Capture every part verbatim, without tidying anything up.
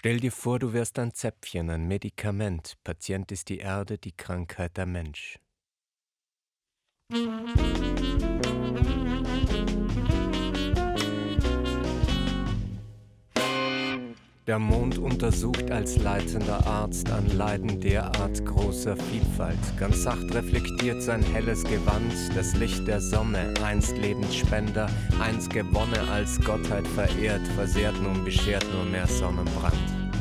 Stell dir vor, du wärst ein Zäpfchen, ein Medikament. Patient ist die Erde, die Krankheit der Mensch. Der Mond untersucht als leitender Arzt an Leiden derart großer Vielfalt. Ganz sacht reflektiert sein helles Gewand, das Licht der Sonne, einst Lebensspender, einst gewonnen als Gottheit verehrt, versehrt nun, beschert nur mehr Sonnenbrand.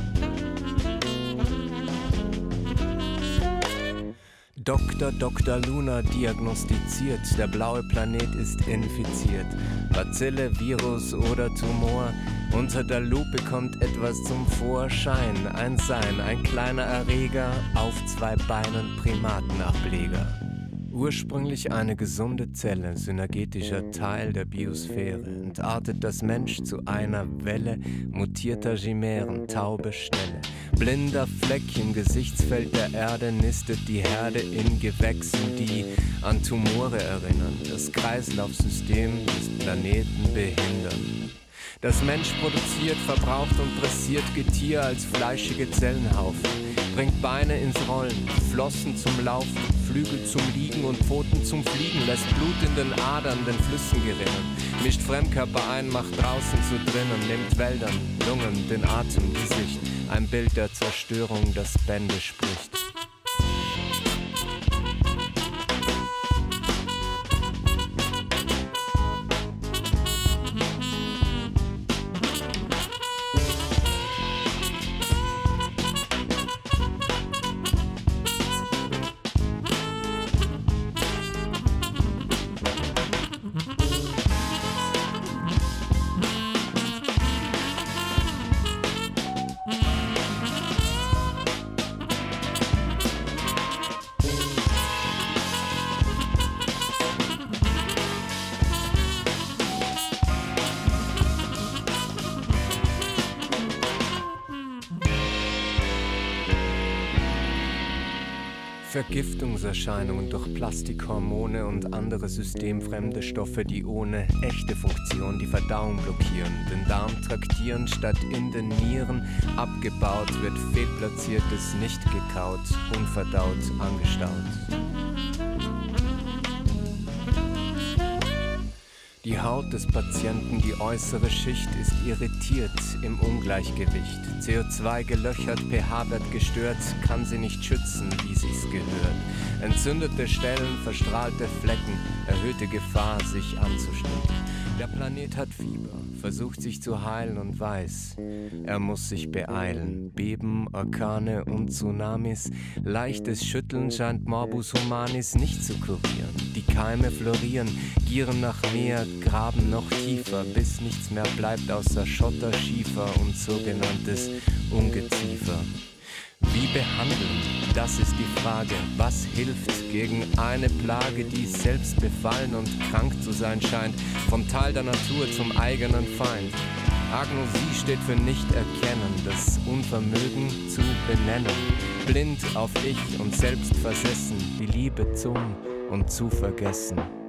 Doktor Doktor Luna diagnostiziert, der blaue Planet ist infiziert. Bazille, Virus oder Tumor, unter der Lupe kommt etwas zum Vorschein. Ein Sein, ein kleiner Erreger, auf zwei Beinen Primatenableger. Ursprünglich eine gesunde Zelle, synergetischer Teil der Biosphäre, entartet das Mensch zu einer Welle mutierter Chimären, taube Schnelle. Blinder Fleck im Gesichtsfeld der Erde nistet die Herde in Gewächsen, die an Tumore erinnern, das Kreislaufsystem des Planeten behindern. Das Mensch produziert, verbraucht und pressiert Getier als fleischige Zellenhaufen, bringt Beine ins Rollen, Flossen zum Laufen, Flügel zum Liegen und Pfoten zum Fliegen, lässt Blut in den Adern, den Flüssen gerinnen, mischt Fremdkörper ein, macht draußen zu drinnen, nimmt Wäldern, Lungen, den Atem, Gesicht, ein Bild der Zerstörung, das Bände spricht. Vergiftungserscheinungen durch Plastikhormone und andere systemfremde Stoffe, die ohne echte Funktion die Verdauung blockieren, den Darm traktieren statt in den Nieren, abgebaut wird fehlplatziertes nicht gekaut, unverdaut angestaut. Die Haut des Patienten, die äußere Schicht, ist irritiert im Ungleichgewicht. C O zwei gelöchert, pH-Wert gestört, kann sie nicht schützen, wie sie's gehört. Entzündete Stellen, verstrahlte Flecken, erhöhte Gefahr, sich anzustecken. Der Planet hat Fieber, versucht sich zu heilen und weiß, er muss sich beeilen. Beben, Orkane und Tsunamis, leichtes Schütteln scheint Morbus Humanis nicht zu kurieren. Die Keime florieren, gieren nach mehr, graben noch tiefer, bis nichts mehr bleibt außer Schotter, Schiefer und sogenanntes Ungeziefer. Wie behandeln? Das ist die Frage. Was hilft gegen eine Plage, die selbst befallen und krank zu sein scheint, vom Teil der Natur zum eigenen Feind? Agnosie steht für Nicht-Erkennen, das Unvermögen zu benennen. Blind auf Ich und selbst versessen, die Liebe zum und zu vergessen.